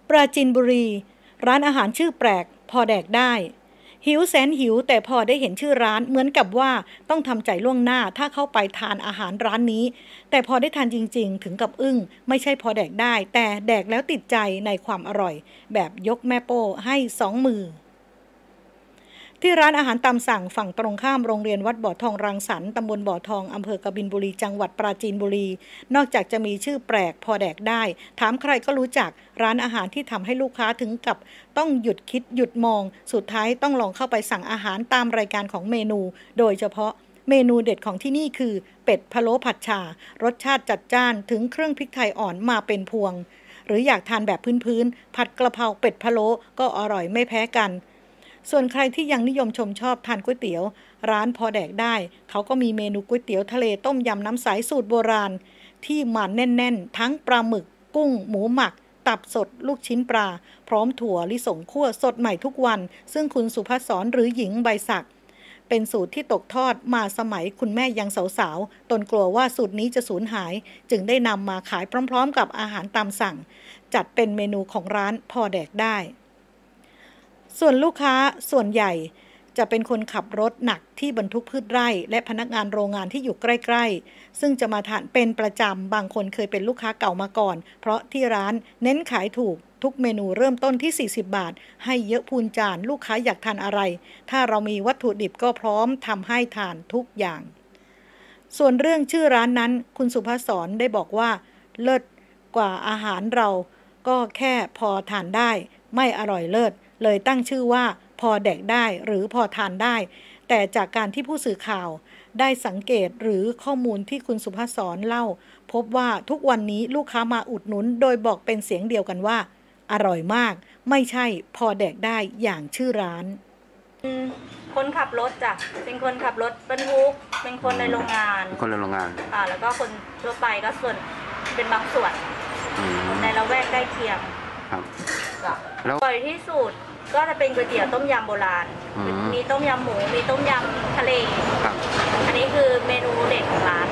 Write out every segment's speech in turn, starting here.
ปราจีนบุรีร้านอาหารชื่อแปลกพอแดกได้หิวแสนหิวแต่พอได้เห็นชื่อร้านเหมือนกับว่าต้องทำใจล่วงหน้าถ้าเข้าไปทานอาหารร้านนี้แต่พอได้ทานจริงๆถึงกับอึ้งไม่ใช่พอแดกได้แต่แดกแล้วติดใจในความอร่อยแบบยกแม่โป้ให้2 มือที่ร้านอาหารตามสั่งฝั่งตรงข้ามโรงเรียนวัดบ่อทองรังสรรค์ตำบลบ่อทองอำเภอกบินบุรีจังหวัดปราจีนบุรีนอกจากจะมีชื่อแปลกพอแดกได้ถามใครก็รู้จักร้านอาหารที่ทำให้ลูกค้าถึงกับต้องหยุดคิดหยุดมองสุดท้ายต้องลองเข้าไปสั่งอาหารตามรายการของเมนูโดยเฉพาะเมนูเด็ดของที่นี่คือเป็ดพะโล้ผัดฉ่ารสชาติจัดจ้านถึงเครื่องพริกไทยอ่อนมาเป็นพวงหรืออยากทานแบบพื้นๆผัดกระเพราเป็ดพะโล้ก็อร่อยไม่แพ้กันส่วนใครที่ยังนิยมชมชอบทานก๋วยเตี๋ยวร้านพอแดกได้เขาก็มีเมนูก๋วยเตี๋ยวทะเลต้มยำน้ำใสสูตรโบราณที่มันแน่นๆทั้งปลาหมึกกุ้งหมูหมักตับสดลูกชิ้นปลาพร้อมถั่วลิสงคั่วสดใหม่ทุกวันซึ่งคุณสุภัสสรหรือหญิงใบศักดิ์เป็นสูตรที่ตกทอดมาสมัยคุณแม่ยังสาวๆตนกลัวว่าสูตรนี้จะสูญหายจึงได้นำมาขายพร้อมๆกับอาหารตามสั่งจัดเป็นเมนูของร้านพอแดกได้ส่วนลูกค้าส่วนใหญ่จะเป็นคนขับรถหนักที่บรรทุกพืชไร่และพนักงานโรงงานที่อยู่ใกล้ๆซึ่งจะมาทานเป็นประจำบางคนเคยเป็นลูกค้าเก่ามาก่อนเพราะที่ร้านเน้นขายถูกทุกเมนูเริ่มต้นที่40 บาทให้เยอะพูนจานลูกค้าอยากทานอะไรถ้าเรามีวัตถุดิบก็พร้อมทำให้ทานทุกอย่างส่วนเรื่องชื่อร้านนั้นคุณสุภาสรได้บอกว่าเลิศกว่าอาหารเราก็แค่พอทานได้ไม่อร่อยเลิศเลยตั้งชื่อว่าพอแดกได้หรือพอทานได้แต่จากการที่ผู้สื่อข่าวได้สังเกตหรือข้อมูลที่คุณสุภาสรเล่าพบว่าทุกวันนี้ลูกค้ามาอุดหนุนโดยบอกเป็นเสียงเดียวกันว่าอร่อยมากไม่ใช่พอแดกได้อย่างชื่อร้านคนขับรถจ้ะเป็นคนขับรถบรรทุกเป็นคนในโรงงานแล้วก็คนทั่วไปก็ส่วนเป็นบางส่วนในละแวกใกล้เคียงแล้วบ่อยที่สุดก็จะเป็นก๋วยเตี๋ยวต้มยำโบราณมีต้มยำหมูมีต้มยำทะเลอันนี้คือเมนูเด็ดของร้าน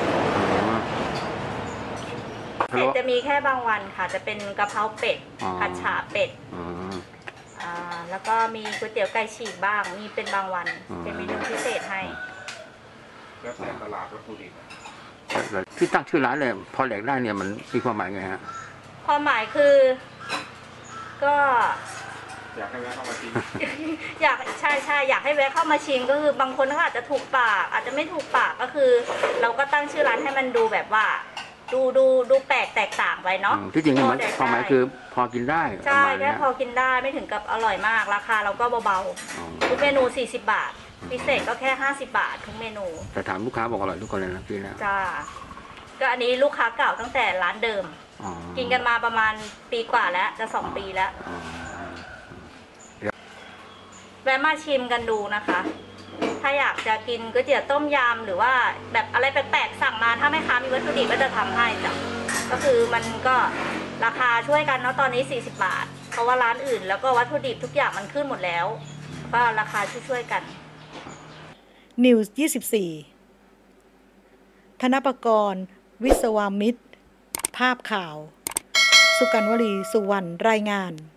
เป็ดจะมีแค่บางวันค่ะจะเป็นกะเพราเป็ดผัดฉ่าเป็ดแล้วก็มีก๋วยเตี๋ยวไก่ฉีกบ้างมีเป็นบางวันเป็นเมนูพิเศษให้แล้วแต่ตลาดวัตถุดิบที่ตั้งชื่อร้านเลยพอแดกได้เนี่ยมันมีความหมายไงฮะความหมายคือก็อยากให้แวะเข้ามาชิมใช่อยากให้แวะเข้ามาชิมก็คือบางคนก็อาจจะถูกปากอาจจะไม่ถูกปากก็คือเราก็ตั้งชื่อร้านให้มันดูแบบว่าดูแปลกแตกต่างไปเนาะที่จริงมันความหมายคือพอกินได้ใช่แค่พอกินได้ไม่ถึงกับอร่อยมากราคาเราก็เบาๆทุกเมนู40 บาทพิเศษก็แค่50 บาททุกเมนูแต่ถามลูกค้าบอกอร่อยทุกคนเลยนะพี่นะจ้าก็อันนี้ลูกค้าเก่าตั้งแต่ร้านเดิมกินกันมาประมาณปีกว่าแล้วจะ2 ปีแล้วแวะมาชิมกันดูนะคะถ้าอยากจะกินก๋วยเตี๋ยวต้มยำหรือว่าแบบอะไรแปลกๆสั่งมาถ้าแม่ค้ามีวัตถุดิบก็จะทำให้จ้ะก็คือมันก็ราคาช่วยกันเนาะตอนนี้40 บาทเพราะว่าร้านอื่นแล้วก็วัตถุดิบทุกอย่างมันขึ้นหมดแล้วก็ราคาช่วยกันนิวส์24ธนปกรณ์วิศวามิตรภาพข่าวสุกัญญ์วลีสุวรรณรายงาน